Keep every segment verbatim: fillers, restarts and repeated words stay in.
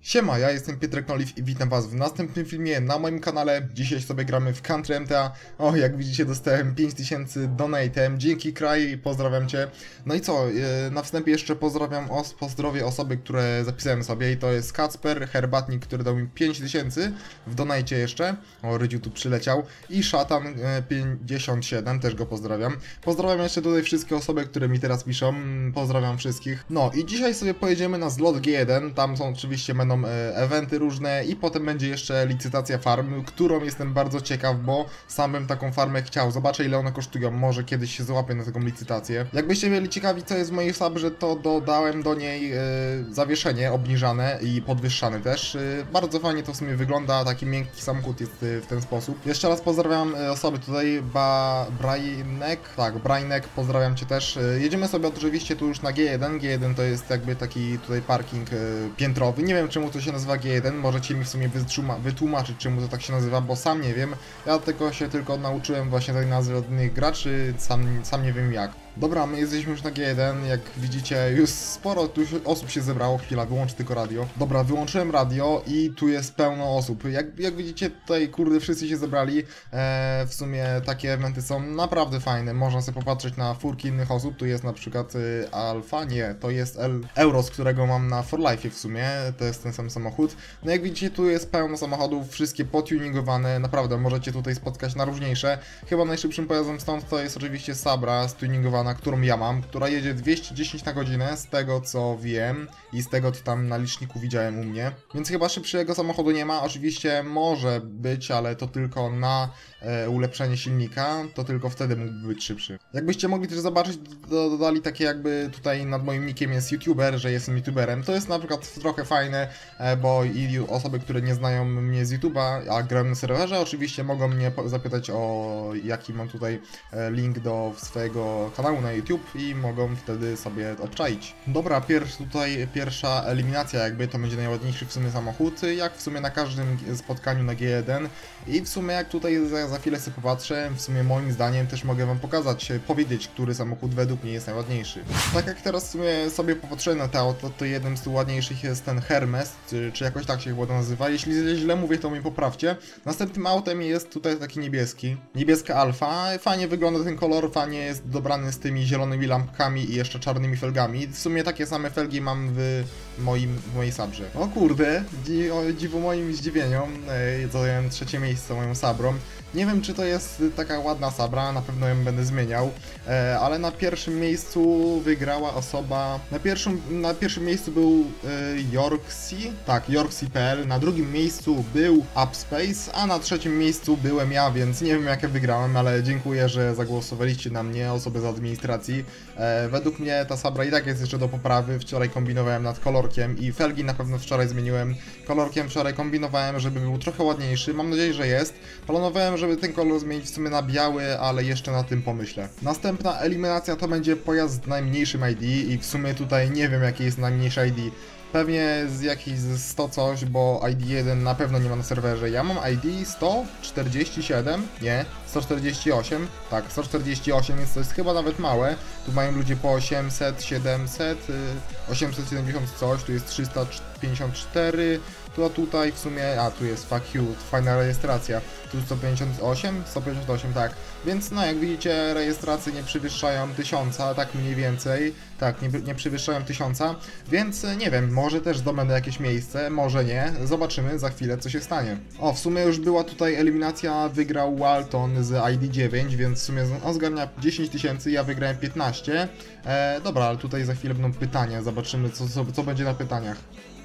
Siema, ja jestem Pietrek Noliw i witam was w następnym filmie na moim kanale. Dzisiaj sobie gramy w Country M T A. O, jak widzicie, dostałem pięć tysięcy donatem. Dzięki kraj, pozdrawiam cię. No i co, na wstępie jeszcze pozdrawiam, os pozdrowię osoby, które zapisałem sobie. I to jest Kacper, Herbatnik, który dał mi pięć tysięcy w donajcie jeszcze. O, Rydziu tu przyleciał. I Szatan pięćdziesiąt siedem, też go pozdrawiam. Pozdrawiam jeszcze tutaj wszystkie osoby, które mi teraz piszą. Pozdrawiam wszystkich. No i dzisiaj sobie pojedziemy na zlot G jeden. Tam są oczywiście będą eventy różne i potem będzie jeszcze licytacja farm, którą jestem bardzo ciekaw, bo sam bym taką farmę chciał. Zobaczę, ile one kosztują, może kiedyś się złapię na taką licytację. Jakbyście byli ciekawi, co jest w mojej sabrze, to dodałem do niej yy, zawieszenie obniżane i podwyższane też. Yy, bardzo fajnie to w sumie wygląda, taki miękki samochód jest yy, w ten sposób. Jeszcze raz pozdrawiam yy, osoby tutaj, ba... Brainek, tak, Brainek, pozdrawiam cię też. Yy, jedziemy sobie oczywiście tu już na G jeden. G jeden to jest jakby taki tutaj parking yy, piętrowy. Nie wiem, czemu to się nazywa G jeden, możecie mi w sumie wytłumaczyć, czemu to tak się nazywa, bo sam nie wiem. Ja tego się tylko nauczyłem właśnie tej nazwy od innych graczy, sam, sam nie wiem jak. Dobra, my jesteśmy już na G jeden, jak widzicie już sporo tu osób się zebrało, chwila, wyłączę tylko radio. Dobra, wyłączyłem radio i tu jest pełno osób. Jak, jak widzicie tutaj, kurde, wszyscy się zebrali, eee, w sumie takie eventy są naprawdę fajne, można sobie popatrzeć na furki innych osób, tu jest na przykład y, Alfa, nie, to jest El Euros, którego mam na For Life w sumie, to jest ten sam samochód. No jak widzicie, tu jest pełno samochodów, wszystkie potuningowane, naprawdę możecie tutaj spotkać na różniejsze. Chyba najszybszym pojazdem stąd to jest oczywiście Sabra stuningowana, którą ja mam, która jedzie dwieście dziesięć na godzinę, z tego co wiem i z tego co tam na liczniku widziałem u mnie. Więc chyba szybszego samochodu nie ma, oczywiście może być, ale to tylko na e, ulepszenie silnika, to tylko wtedy mógłby być szybszy. Jakbyście mogli też zobaczyć, do, dodali takie jakby tutaj nad moim nickiem jest youtuber, że jestem youtuberem. To jest na przykład trochę fajne, e, bo i osoby, które nie znają mnie z YouTube'a, a gram na serwerze, oczywiście mogą mnie zapytać o jaki mam tutaj e, link do swojego kanału na YouTube i mogą wtedy sobie obczaić. Dobra, pierwszy tutaj pierwsza eliminacja jakby, to będzie najładniejszy w sumie samochód, jak w sumie na każdym spotkaniu na G jeden i w sumie jak tutaj za, za chwilę sobie popatrzę, w sumie moim zdaniem też mogę wam pokazać, powiedzieć, który samochód według mnie jest najładniejszy. Tak jak teraz w sumie sobie popatrzyłem na te auto, to jednym z tych ładniejszych jest ten Hermes, czy, czy jakoś tak się chyba to nazywa. Jeśli źle mówię, to mnie poprawcie. Następnym autem jest tutaj taki niebieski. Niebieska Alfa, fajnie wygląda ten kolor, fajnie jest dobrany z tymi zielonymi lampkami i jeszcze czarnymi felgami. W sumie takie same felgi mam w moim, w mojej sabrze. O kurde, dzi o, dziwu moim zdziwieniom, yy, zająłem trzecie miejsce moją sabrą. Nie wiem, czy to jest taka ładna sabra, na pewno ją będę zmieniał, e, ale na pierwszym miejscu wygrała osoba, na pierwszym, na pierwszym miejscu był e, Yorksea, tak, Yorksea kropka p l, na drugim miejscu był Upspace, a na trzecim miejscu byłem ja, więc nie wiem jakie wygrałem, ale dziękuję, że zagłosowaliście na mnie, osoby z administracji. E, według mnie ta sabra i tak jest jeszcze do poprawy, wczoraj kombinowałem nad kolorkiem i felgi na pewno wczoraj zmieniłem, kolorkiem wczoraj kombinowałem, żeby był trochę ładniejszy, mam nadzieję, że jest. Planowałem, żeby ten kolor zmienić w sumie na biały, ale jeszcze na tym pomyślę. Następna eliminacja to będzie pojazd z najmniejszym I D i w sumie tutaj nie wiem jaki jest najmniejszy I D. Pewnie z jakichś sto coś, bo I D jeden na pewno nie ma na serwerze. Ja mam I D sto czterdzieści siedem, nie, sto czterdzieści osiem, tak, sto czterdzieści osiem, więc to jest chyba nawet małe. Tu mają ludzie po osiemset, siedemset, osiemset siedemdziesiąt coś, tu jest trzysta pięćdziesiąt cztery, tu a tutaj w sumie, a tu jest fuck you, fajna rejestracja, tu sto pięćdziesiąt osiem, sto pięćdziesiąt osiem, tak, więc no jak widzicie rejestracje nie przewyższają tysiąca, tak mniej więcej, tak, nie, nie przewyższają tysiąca, więc nie wiem, może też zdobędę jakieś miejsce, może nie, zobaczymy za chwilę co się stanie. O, w sumie już była tutaj eliminacja, wygrał Walton z I D dziewięć, więc w sumie on zgarnia dziesięć tysięcy, ja wygrałem piętnaście, e, dobra, ale tutaj za chwilę będą pytania, zobaczymy co, co, co będzie na pytaniach.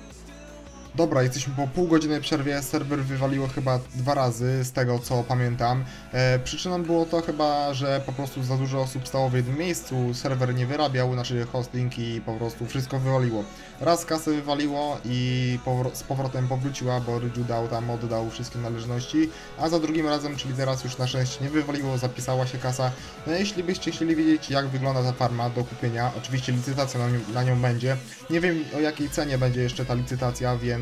Dobra, jesteśmy po półgodzinnej przerwie, serwer wywaliło chyba dwa razy, z tego co pamiętam. E, przyczyną było to chyba, że po prostu za dużo osób stało w jednym miejscu, serwer nie wyrabiał, znaczy hosting i po prostu wszystko wywaliło. Raz kasę wywaliło i powro z powrotem powróciła, bo Rydziu dał tam, oddał wszystkie należności, a za drugim razem, czyli teraz już na szczęście nie wywaliło, zapisała się kasa. No jeśli byście chcieli wiedzieć jak wygląda ta farma do kupienia, oczywiście licytacja na nią, na nią będzie. Nie wiem o jakiej cenie będzie jeszcze ta licytacja, więc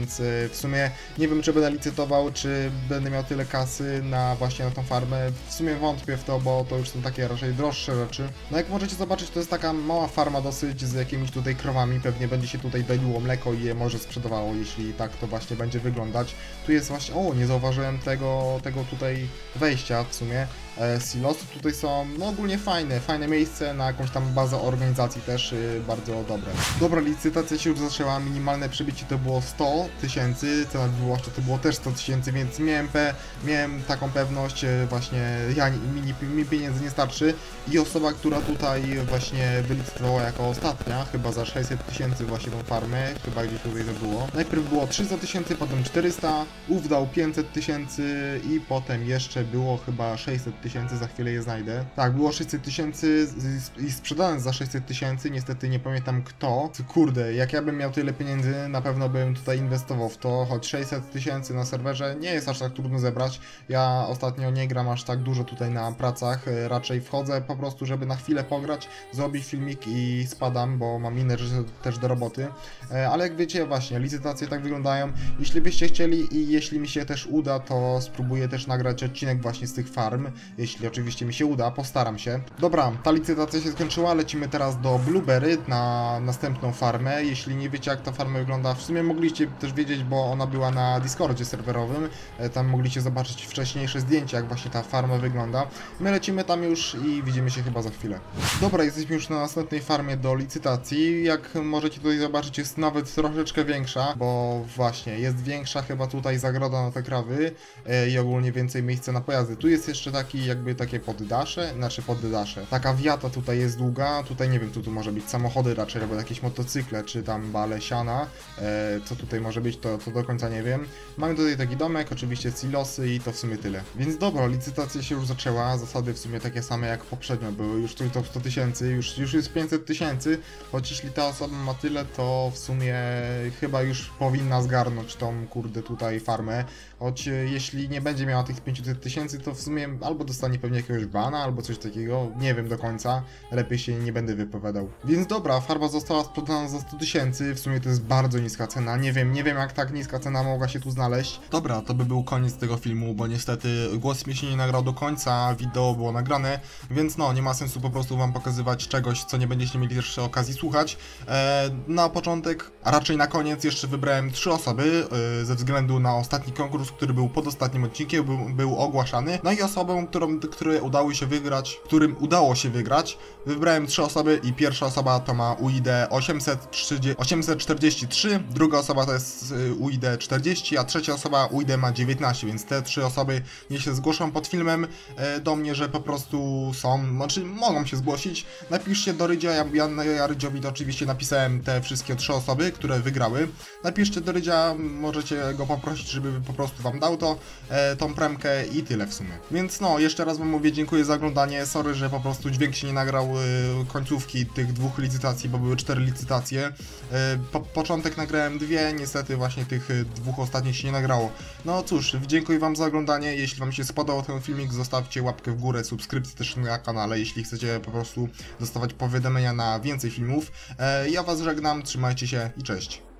więc w sumie nie wiem, czy będę licytował, czy będę miał tyle kasy na właśnie na tą farmę. W sumie wątpię w to, bo to już są takie raczej droższe rzeczy. No jak możecie zobaczyć, to jest taka mała farma dosyć z jakimiś tutaj krowami, pewnie będzie się tutaj doliło mleko i je może sprzedawało, jeśli tak to właśnie będzie wyglądać. Tu jest właśnie, o, nie zauważyłem tego, tego tutaj wejścia w sumie. E, silosy tutaj są, no ogólnie fajne, fajne miejsce na jakąś tam bazę organizacji też y, bardzo dobre. Dobra, licytacja się już zaczęła, minimalne przebicie to było sto tysięcy, cena wywoławcza to było też sto tysięcy, więc miałem, pe, miałem taką pewność, y, właśnie ja, mi, mi pieniędzy nie starczy i osoba, która tutaj właśnie wylicytowała jako ostatnia, chyba za sześćset tysięcy właśnie tą farmę, chyba gdzieś tutaj to było. Najpierw było trzysta tysięcy, potem czterysta, ów dał pięćset tysięcy i potem jeszcze było chyba sześćset tysięcy, za chwilę je znajdę. Tak, było sześćset tysięcy i sprzedałem za sześćset tysięcy, niestety nie pamiętam kto. Kurde, jak ja bym miał tyle pieniędzy, na pewno bym tutaj inwestował w to, choć sześćset tysięcy na serwerze nie jest aż tak trudno zebrać. Ja ostatnio nie gram aż tak dużo tutaj na pracach, raczej wchodzę po prostu, żeby na chwilę pograć, zrobić filmik i spadam, bo mam inne rzeczy też do roboty. Ale jak wiecie, właśnie, licytacje tak wyglądają. Jeśli byście chcieli i jeśli mi się też uda, to spróbuję też nagrać odcinek właśnie z tych farm. Jeśli oczywiście mi się uda, postaram się. Dobra, ta licytacja się skończyła, lecimy teraz do Blueberry na następną farmę. Jeśli nie wiecie, jak ta farma wygląda, w sumie mogliście też wiedzieć, bo ona była na Discordzie serwerowym. Tam mogliście zobaczyć wcześniejsze zdjęcia, jak właśnie ta farma wygląda. My lecimy tam już i widzimy się chyba za chwilę. Dobra, jesteśmy już na następnej farmie do licytacji. Jak możecie tutaj zobaczyć, jest nawet troszeczkę większa, bo właśnie jest większa chyba tutaj zagroda na te krawy i ogólnie więcej miejsca na pojazdy. Tu jest jeszcze taki jakby takie poddasze, znaczy poddasze. Taka wiata tutaj jest długa, tutaj nie wiem, tu, tu może być samochody raczej, albo jakieś motocykle, czy tam bale siana. E, co tutaj może być, to, to do końca nie wiem. Mamy tutaj taki domek, oczywiście silosy i to w sumie tyle. Więc dobra, licytacja się już zaczęła, zasady w sumie takie same jak poprzednio były, już tu to sto tysięcy, już, już jest pięćset tysięcy, choć jeśli ta osoba ma tyle, to w sumie chyba już powinna zgarnąć tą, kurde, tutaj farmę, choć jeśli nie będzie miała tych pięćset tysięcy, to w sumie albo dostanie pewnie jakiegoś bana, albo coś takiego, nie wiem do końca, lepiej się nie będę wypowiadał. Więc dobra, farba została sprzedana za sto tysięcy, w sumie to jest bardzo niska cena, nie wiem, nie wiem jak tak niska cena mogła się tu znaleźć. Dobra, to by był koniec tego filmu, bo niestety głos mi się nie nagrał do końca, wideo było nagrane, więc no, nie ma sensu po prostu wam pokazywać czegoś, co nie będziecie mieli jeszcze okazji słuchać. Eee, na początek, a raczej na koniec jeszcze wybrałem trzy osoby, e, ze względu na ostatni konkurs, który był pod ostatnim odcinkiem, był, był ogłaszany, no i osobą, którą, które udało się wygrać, którym udało się wygrać, wybrałem trzy osoby i pierwsza osoba to ma U I D osiemset czterdzieści trzy, druga osoba to jest U I D czterdzieści, a trzecia osoba U I D ma dziewiętnaście, więc te trzy osoby niech się zgłoszą pod filmem e, do mnie, że po prostu są, znaczy mogą się zgłosić. Napiszcie do Rydzia, ja, ja, ja Rydziowi to oczywiście napisałem te wszystkie trzy osoby, które wygrały. Napiszcie do Rydzia, możecie go poprosić, żeby po prostu wam dał to, e, tą premkę i tyle w sumie. Więc no, jeszcze raz wam mówię, dziękuję za oglądanie, sorry, że po prostu dźwięk się nie nagrał e, końcówki tych dwóch licytacji, bo były cztery licytacje. E, po, początek nagrałem dwie, niestety właśnie tych dwóch ostatnich się nie nagrało. No cóż, dziękuję wam za oglądanie, jeśli wam się spodobał ten filmik, zostawcie łapkę w górę, subskrypcję też na kanale, jeśli chcecie po prostu dostawać powiadomienia na więcej filmów. E, ja was żegnam, trzymajcie się i cześć.